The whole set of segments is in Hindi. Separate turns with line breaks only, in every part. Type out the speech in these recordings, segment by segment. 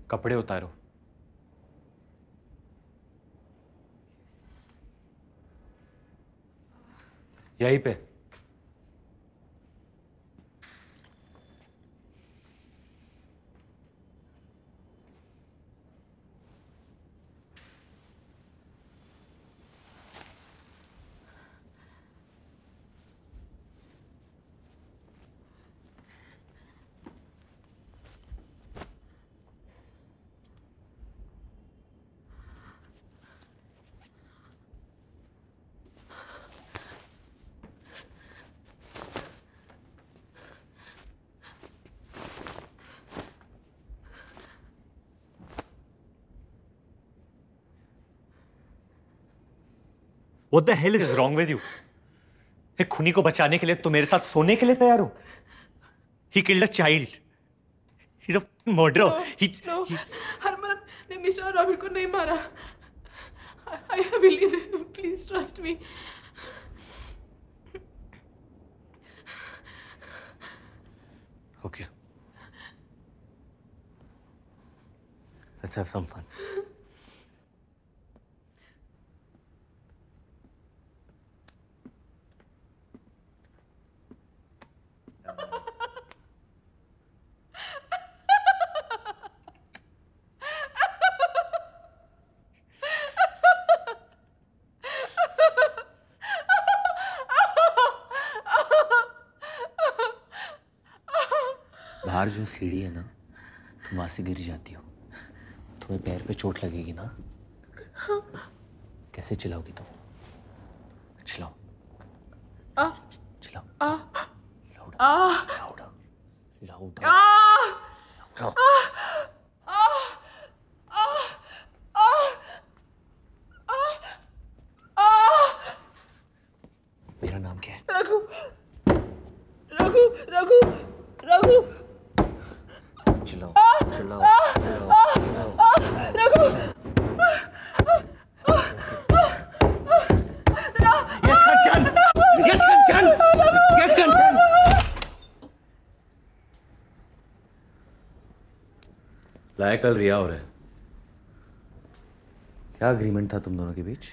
कपड़े उतारो। यहीं पे। What the hell is wrong with you? एक खूनी को बचाने के लिए तुम मेरे साथ सोने के लिए तैयार हो? He killed a child. He's a murderer.
No. Harman ने मिस्टर रॉबिन को नहीं मारा. I believe him. Please trust me.
Okay. Let's have some fun. बाहर जो सीढ़ी है ना, तुम वहां से गिर जाती हो, तुम्हें पैर पे चोट लगेगी ना। कैसे चिल्लाओगी तुम? चिल्लाओ। चिल्लाओ। लाउडर। मेरा नाम क्या है?
रघु।
चिल्लाओ।
रघु।
Yes, Kanchan! लायक कल रिया हो रहा है। क्या अग्रीमेंट था तुम दोनों के बीच?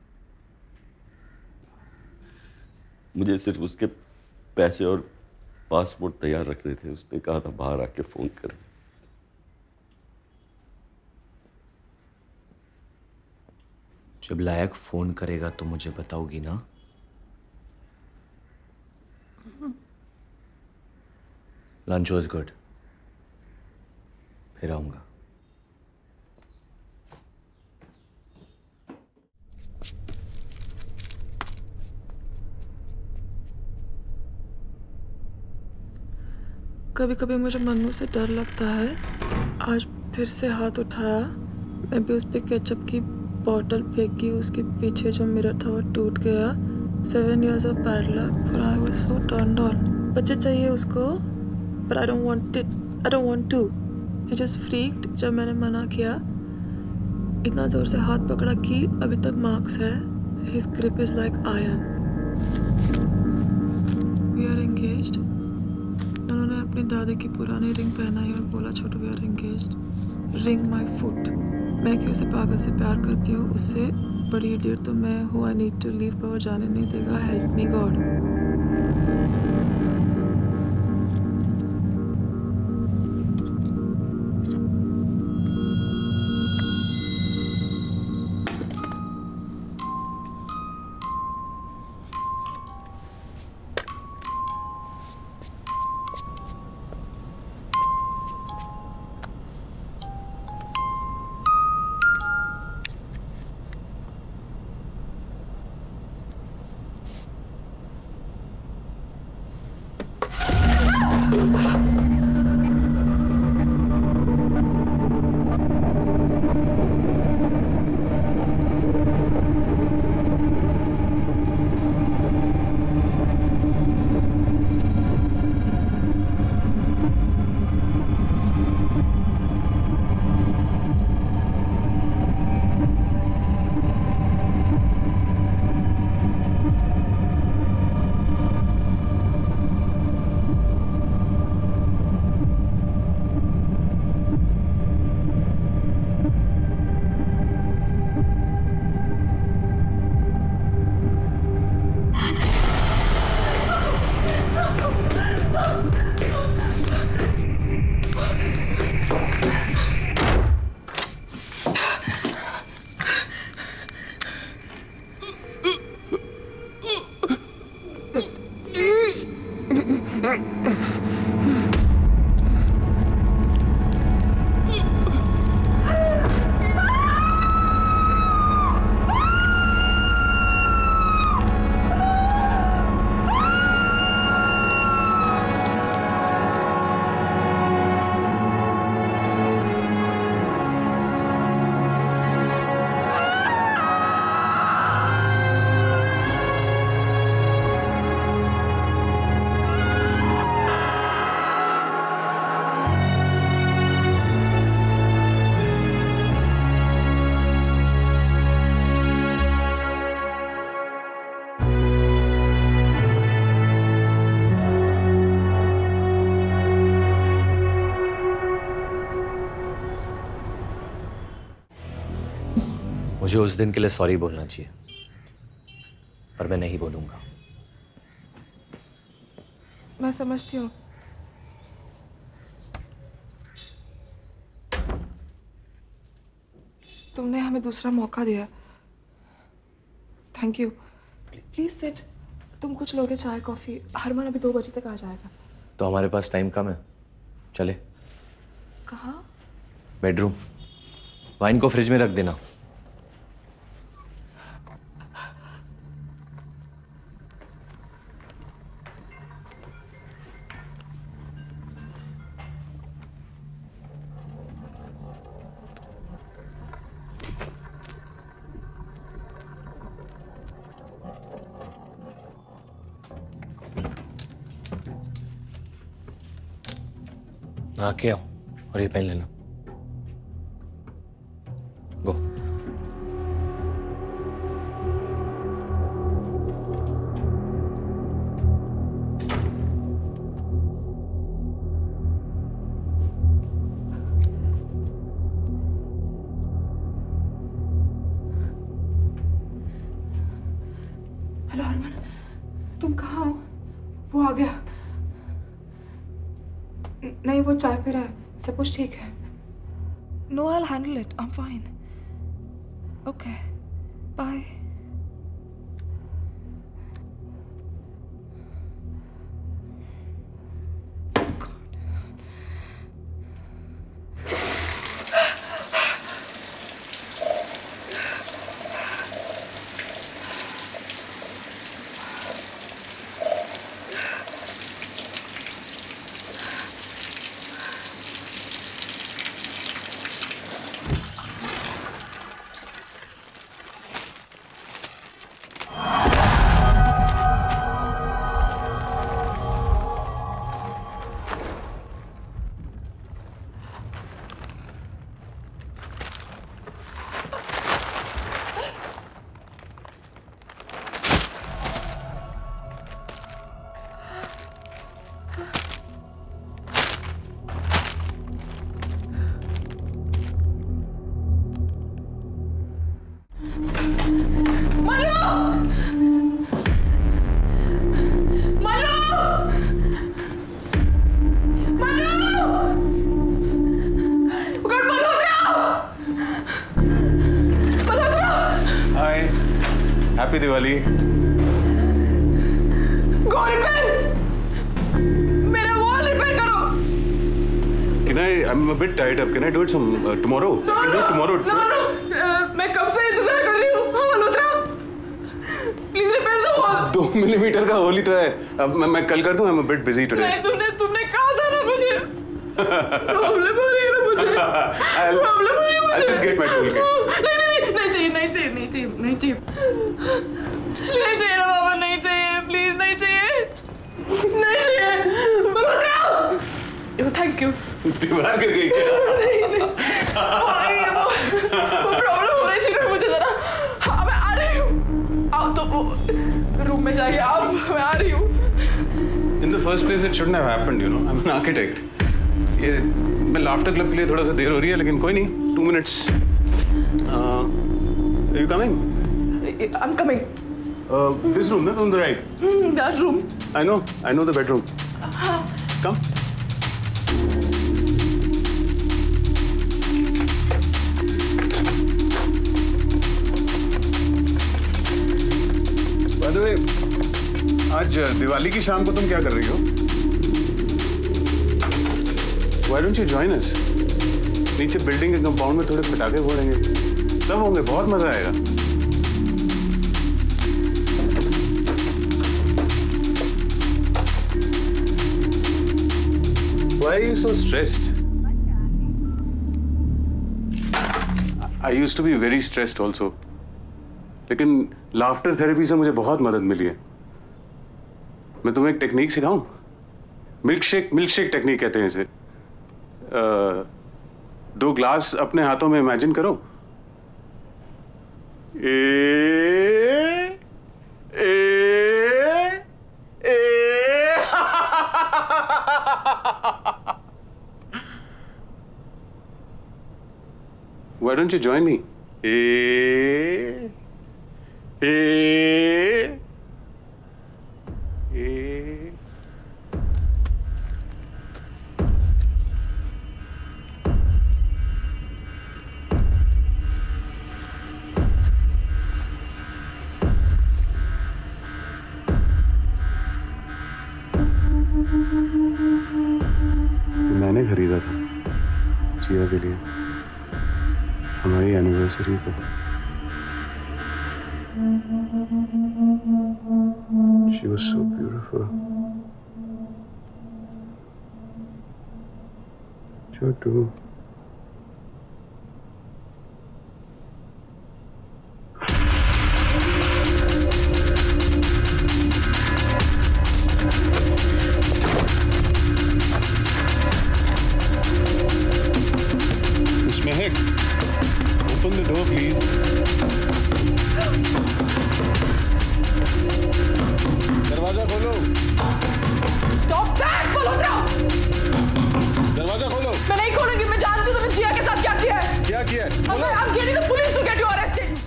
मुझे सिर्फ उसके पैसे और पासपोर्ट तैयार रखने थे। उसने कहा था बाहर आके फोन कर।
जब लायक फोन करेगा तो मुझे बताओगी ना? Lunch was good. फिर आऊंगा।
कभी कभी मुझे मन्नू से डर लगता है। आज फिर से हाथ उठाया, मैं भी उस पर केचप की बॉटल फेंकी। उसके पीछे जो मिरर था वो टूट गया। 7 years of bad luck, but I was so turned on. बच्चे चाहिए उसको, but I don't want it. I don't want to. He just freaked जब मैंने मना किया। इतना जोर से हाथ पकड़ा कि अभी तक मार्क्स है। His grip is like iron. We are engaged. उन्होंने अपनी दादी की पुरानी रिंग पहनाई और बोला छोटू we are engaged. Ring my foot. मैं कि उसे पागल से प्यार करती हूँ, उससे बड़ी इडियट तो मैं हूँ। I need to leave, पर वो जाने नहीं देगा। Help me God.
मुझे उस दिन के लिए सॉरी बोलना चाहिए, पर मैं नहीं बोलूंगा।
मैं समझती हूँ। तुमने हमें दूसरा मौका दिया। Thank you. Please sit. तुम कुछ लोगे चाय कॉफी? हरमान अभी 2 बजे तक आ जाएगा।
तो हमारे पास टाइम कम है, चले।
कहाँ?
बेडरूम। वाइन को फ्रिज में रख देना। आके आओ और ये पहन लेना। गो।
हेलो हरमान, तुम कहाँ हो? वो आ गया। नहीं, वो चाय पी रहा है। सब कुछ ठीक है। No, I will handle it. I am fine. Okay, bye.
Happy Diwali.
Go repair. मेरा वॉल रिपेयर करो।
I'm a bit tied up. Can I do it tomorrow?
No,
I can do it tomorrow.
No. मैं कब से इंतजार कर रही हूँ। Malhotra, please repair the wall.
2 millimetre का होल ही तो है। अब मैं कल कर दूँ। I'm a bit busy today.
नहीं, तुमने कहा था ना मुझे। प्रॉब्लम हो रही है ना मुझे। प्रॉब्लम हो रही है मुझे।
I'll just get my toolkit.
नहीं चाहिए ना बाबा, नहीं चाहिए, प्लीज नहीं चाहिए। Malhotra, thank you.
दीवार गिर गई क्या?
वो प्रॉब्लम हो रही थी ना मुझे जरा। हाँ, मैं आ रही हूँ। आओ तो रूम में जाइए आप, मैं आ रही हूँ।
In the first place, it shouldn't have happened. I'm an architect. ये मैं लाफ्टर क्लब के लिए थोड़ा सा देर हो रही है, लेकिन कोई नहीं। 2 minutes. Are you coming?
I'm coming.
This room, on the right.
That room.
I know the bedroom. Come. By the way, आज दिवाली की शाम को तुम क्या कर रही हो? Why don't you join us? नीचे बिल्डिंग के कंपाउंड में थोड़े पटाखे फोड़ेंगे, सब होंगे, बहुत मजा आएगा। Why are you so stressed? I used to be very stressed also. लेकिन लाफ्टर थेरेपी से मुझे बहुत मदद मिली है। मैं तुम्हें एक टेक्निक सिखाऊं? मिल्कशेक टेक्निक कहते हैं इसे। 2 ग्लास अपने हाथों में इमेजिन करो। Why don't you join me? ए ए ए मैंने खरीदा था जिया के लिए हमारी एनिवर्सरी पे। She was so beautiful. Chhotu Mehak, open the door, please. दरवाजा खोलो।
Stop that, Malhotra!
दरवाजा खोलो।
मैं नहीं खोलूंगी। मैं जानती हूँ तूने जिया के साथ क्या किया है।
क्या किया है?
I'm getting the police to get you arrested.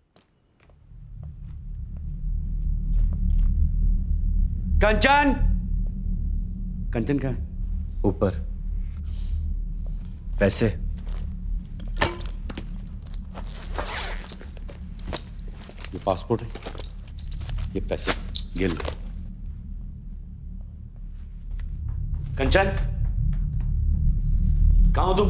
कंचन, कंचन कहाँ है?
ऊपर। पैसे।
ये पासपोर्ट है, ये पैसे, ये लो। कंचन, कहाँ हो तुम?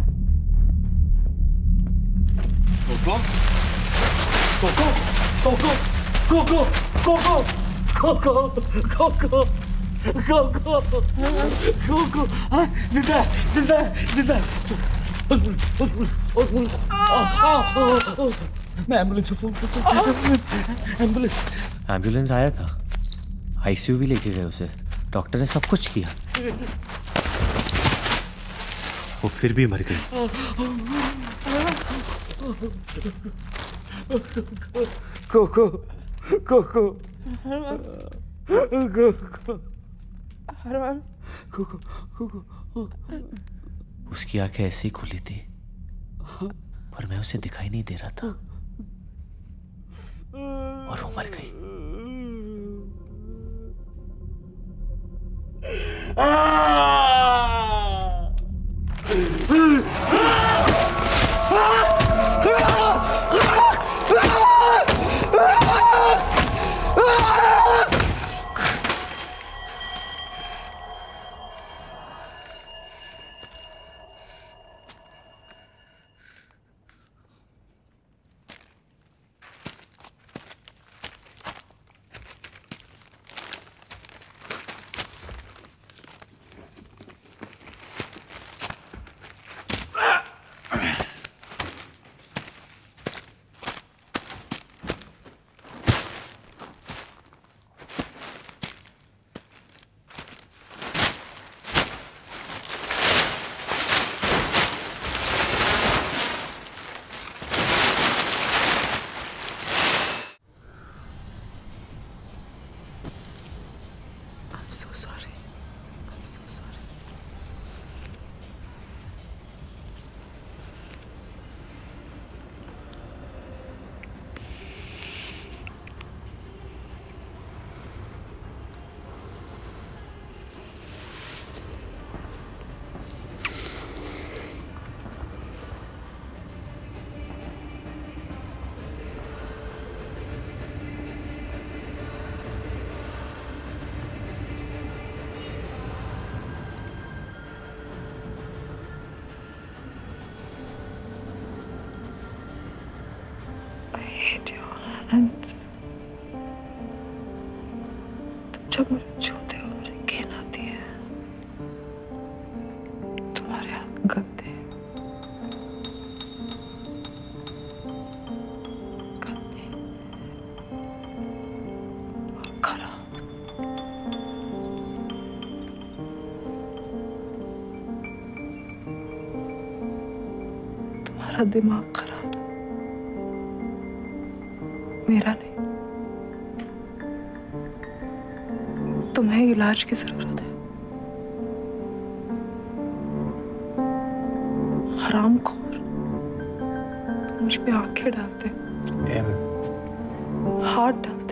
कोको, कोको, कोको, कोको, कोको, कोको, कोको, कोको, कोको, हाँ, जिंदा, जिंदा, जिंदा। मैं एम्बुलेंस को फोन करता हूँ। एम्बुलेंस।
एम्बुलेंस आया था, आईसीयू भी लेके गए उसे, डॉक्टर ने सब कुछ किया, वो फिर भी मर गई।
कोको, कोको,
उसकी आंखें ऐसे ही खुली थी, पर मैं उसे दिखाई नहीं दे रहा था, और वो मर गई।
I'm so sorry. I'm so sorry. hate your hands. तुम जब मुझे छूते हो मुझे घिन आती है। तुम्हारे हाथ गंदे गंदे और खराब। तुम्हारा दिमाग खराब, मेरा नहीं। तुम्हें इलाज की जरूरत है। हरामखोर, मुझ पे आंखें डालते, हाथ डालते,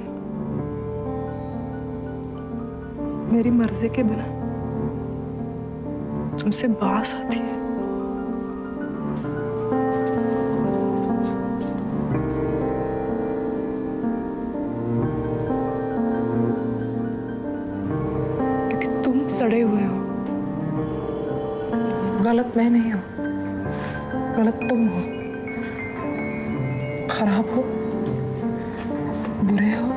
मेरी मर्जी के बिना तुमसे बास आती है। क्योंकि तुम सड़े हुए हो। गलत मैं नहीं हूं, गलत तुम हो। खराब हो, बुरे हो,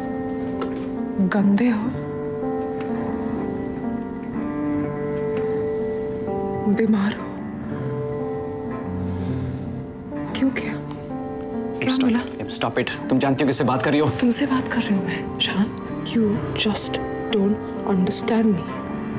गंदे हो, बीमार हो। क्यों किया? क्या बोला?
Stop it. तुम जानती हो किससे बात कर रही हो?
तुमसे बात कर रही हूँ मैं, Shaan. You just don't understand me.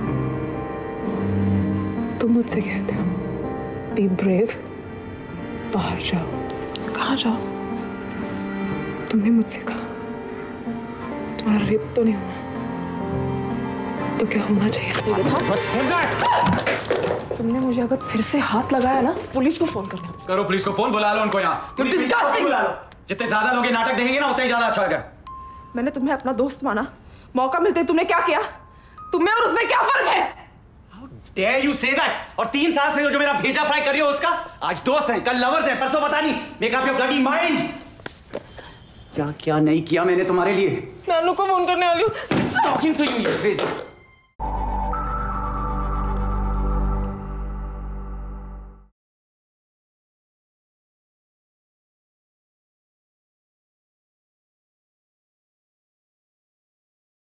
तुम मुझसे कहते हो बी ब्रेव, बाहर जाओ। कहाँ जाओ? तुमने मुझसे कहा तुम्हारा रेप तो नहीं हुआ, तो क्या होना चाहिए था? तुमने मुझे अगर फिर से हाथ लगाया ना, पुलिस को फोन करना।
करो पुलिस को फोन, बुला लो उनको यहाँ।
You're disgusting!
बुला लो। जितने ज्यादा लोग ये नाटक देखेंगे ना, उतना ही ज्यादा अच्छा होगा।
मैंने तुम्हें अपना दोस्त माना, मौका मिलते तुमने क्या किया? तुम्हें और उसमें क्या फर्क है?
How dare you say that? और 3 साल से जो मेरा भेजा फ्राई कर रही हो उसका, आज दोस्त हैं, कल लवर्स हैं, परसों पता नहीं। Make up your bloody mind. क्या क्या नहीं किया मैंने तुम्हारे लिए?
मैं अनु को फोन करने वाली हूँ।
Talking to you, you crazy.